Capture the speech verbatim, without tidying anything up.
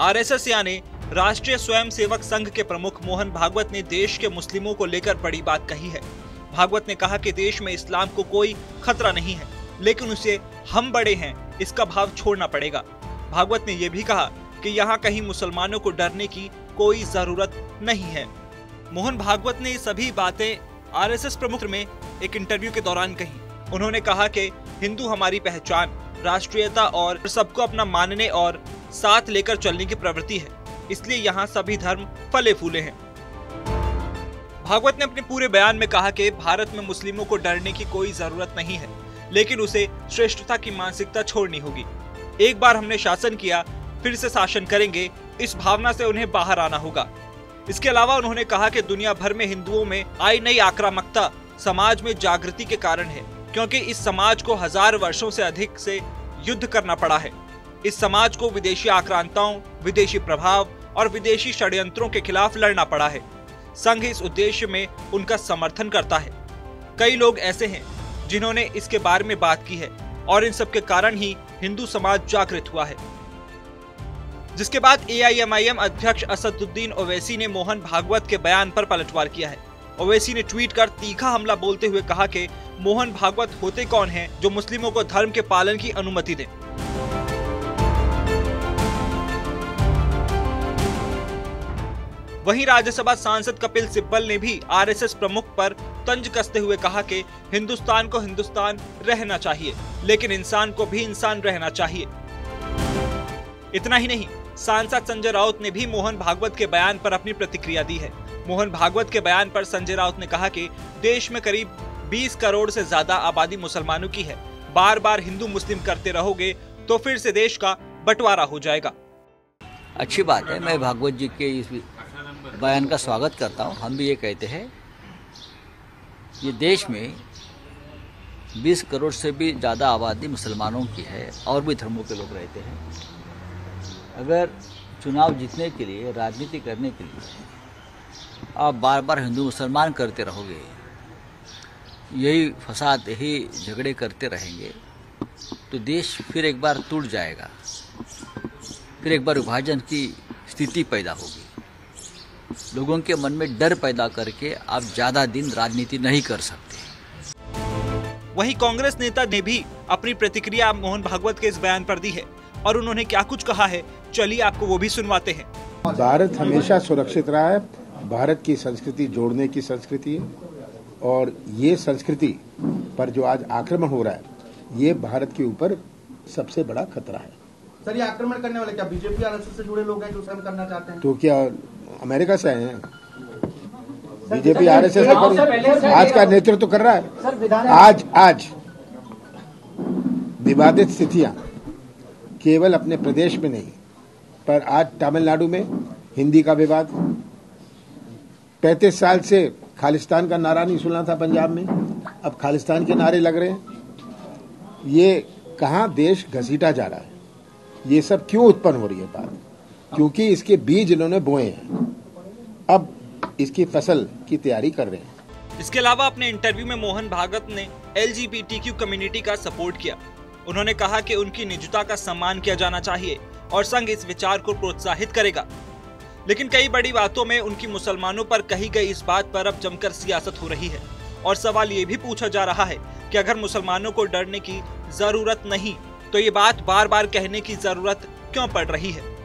RSS यानी राष्ट्रीय स्वयंसेवक संघ के प्रमुख मोहन भागवत ने देश के मुस्लिमों को लेकर बड़ी बात कही है। भागवत ने कहा कि देश में इस्लाम को कोई खतरा नहीं है, लेकिन उसे हम बड़े हैं इसका भाव छोड़ना पड़ेगा। भागवत ने यह भी कहा कि यहाँ कहीं मुसलमानों को डरने की कोई जरूरत नहीं है। मोहन भागवत ने ये सभी बातें आरएसएस प्रमुख में एक इंटरव्यू के दौरान कही। उन्होंने कहा कि हिंदू हमारी पहचान, राष्ट्रीयता और सबको अपना मानने और साथ लेकर चलने की प्रवृत्ति है, इसलिए यहाँ सभी धर्म फले फूले हैं। भागवत ने अपने पूरे बयान में कहा कि भारत में मुस्लिमों को डरने की कोई जरूरत नहीं है, लेकिन उसे श्रेष्ठता की मानसिकता छोड़नी होगी। एक बार हमने शासन किया, फिर से शासन करेंगे, इस भावना से उन्हें बाहर आना होगा। इसके अलावा उन्होंने कहा कि दुनिया भर में हिंदुओं में आई नई आक्रामकता समाज में जागृति के कारण है, क्योंकि इस समाज को हजार वर्षों से अधिक से युद्ध करना पड़ा है। इस समाज को विदेशी आक्रांताओं, विदेशी प्रभाव और विदेशी षड्यंत्रों के खिलाफ लड़ना पड़ा है। संघ इस उद्देश्य में उनका समर्थन करता है। कई लोग ऐसे हैं जिन्होंने इसके बारे में बात की है और इन सब के कारण ही हिंदू समाज जागृत हुआ है। जिसके बाद एआईएमआईएम अध्यक्ष असदुद्दीन ओवैसी ने मोहन भागवत के बयान पर पलटवार किया है। ओवैसी ने ट्वीट कर तीखा हमला बोलते हुए कहा कि मोहन भागवत होते कौन हैं जो मुस्लिमों को धर्म के पालन की अनुमति दें। वहीं राज्यसभा सांसद कपिल सिब्बल ने भी आरएसएस प्रमुख पर तंज कसते हुए कहा कि हिंदुस्तान को हिंदुस्तान रहना चाहिए, लेकिन इंसान को भी इंसान रहना चाहिए। इतना ही नहीं, सांसद संजय राउत ने भी मोहन भागवत के बयान पर अपनी प्रतिक्रिया दी है। मोहन भागवत के बयान पर संजय राउत ने कहा कि देश में करीब बीस करोड़ से ज्यादा आबादी मुसलमानों की है। बार बार हिंदू मुस्लिम करते रहोगे तो फिर से देश का बंटवारा हो जाएगा। अच्छी बात है, मैं भागवत जी के इस बयान का स्वागत करता हूँ। हम भी ये कहते हैं, ये देश में बीस करोड़ से भी ज़्यादा आबादी मुसलमानों की है और भी धर्मों के लोग रहते हैं। अगर चुनाव जीतने के लिए, राजनीति करने के लिए आप बार बार हिंदू मुसलमान करते रहोगे, यही फसाद, यही झगड़े करते रहेंगे, तो देश फिर एक बार टूट जाएगा, फिर एक बार विभाजन की स्थिति पैदा होगी। लोगों के मन में डर पैदा करके आप ज्यादा दिन राजनीति नहीं कर सकते। वहीं कांग्रेस नेता ने भी अपनी प्रतिक्रिया मोहन भागवत के इस बयान पर दी है और उन्होंने क्या कुछ कहा है, चलिए आपको वो भी सुनवाते हैं। भारत हमेशा सुरक्षित रहा है। भारत की संस्कृति जोड़ने की संस्कृति है और ये संस्कृति पर जो आज आक्रमण हो रहा है, ये भारत के ऊपर सबसे बड़ा खतरा है। सर, ये आक्रमण करने वाले क्या बीजेपी आरएसएस से जुड़े लोग हैं जो सहन करना चाहते हैं? तो क्या अमेरिका से आए हैं? बीजेपी आरएसएस आज का नेतृत्व कर रहा है। आज आज विवादित स्थितियां केवल अपने प्रदेश में नहीं, पर आज तमिलनाडु में हिंदी का विवाद, पैंतीस साल से खालिस्तान का नारा नहीं सुना था पंजाब में, अब खालिस्तान के नारे लग रहे हैं। ये कहां देश घसीटा जा रहा है? ये सब क्यों उत्पन्न हो रही है बात? क्योंकि इसके बीज इन्होंने बोए हैं, अब इसकी फसल की तैयारी कर रहे हैं। इसके अलावा अपने इंटरव्यू में मोहन भागवत ने एलजीबीटीक्यू कम्युनिटी का सपोर्ट किया। उन्होंने कहा कि उनकी निजता का सम्मान किया जाना चाहिए और संघ इस विचार को प्रोत्साहित करेगा। लेकिन कई बड़ी बातों में उनकी मुसलमानों पर कही गई इस बात पर अब जमकर सियासत हो रही है और सवाल ये भी पूछा जा रहा है कि अगर मुसलमानों को डरने की जरूरत नहीं तो ये बात बार बार कहने की जरूरत क्यों पड़ रही है।